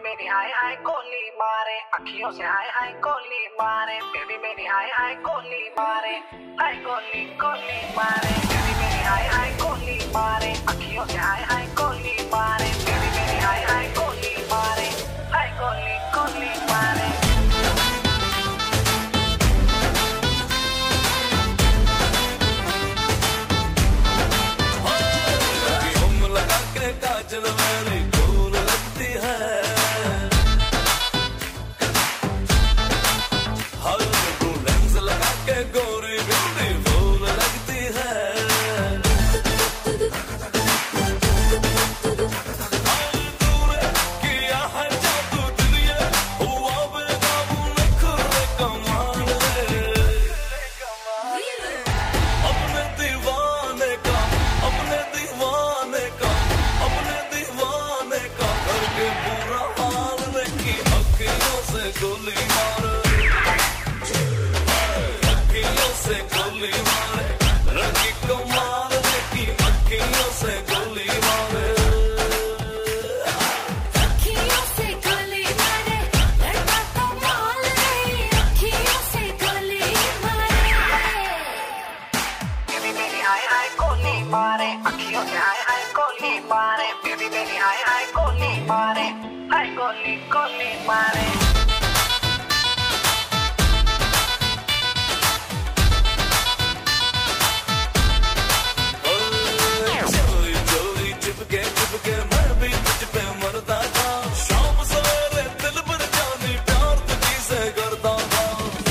मेरी हाय हाय कोली मारे, अखियों से हाय हाय कोली मारे, बेबी मेरी हाय हाय कोली मारे, हाय कोली कोली मारे, बेबी मेरी हाय हाय कोली मारे, अखियों से हाय हाय कोली मारे, बेबी मेरी हाय हाय कोली मारे, हाय कोली कोली मारे। काजल मेरी कूल लगती है, हर तू लेंस लगा के गोरी ब्यूटीफुल लगती है। तूने किया है जादू दुनिया, हुआ बेकाबू नखरे कमाल है। अपने दीवाने का, अपने दीवाने का, अपने दीवाने का करके बुरा हाल की अखियों से गोली मारे, अखियों से गोली मारे, लड़की को मारने की अखियों से गोली मारे, अखियों से गोली मारे, लड़का को मार रही अखियों से गोली मारे। बेबी मेरी हाय हाय कोली मारे, अखियों से हाय हाय कोली मारे, बेबी मेरी हाय हाय कोली मारे, हाय कोली कोली मारे। चोरी चोरी चिपके मैं भी तुझ पे मरता था, शाम सवेरे दिल भर जानी प्यार तुझी से करता था।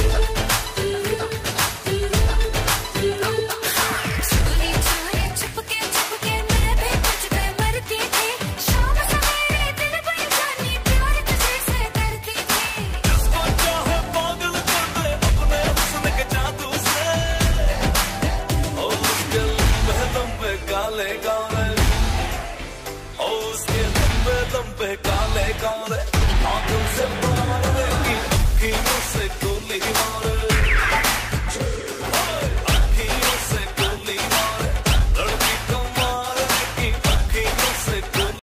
चोरी चोरी छुपके छुपके मैं भी तुझ पे मरती थी, शाम सवेरे दिल भर जानी प्यार तुझे से करती थी। जिसको चाहे पागल कर दे अपने हुस्न के जादू से, और उसके लंबे लंबे काले काले, और उसके लंबे लंबे काले काले आंखों से मारने की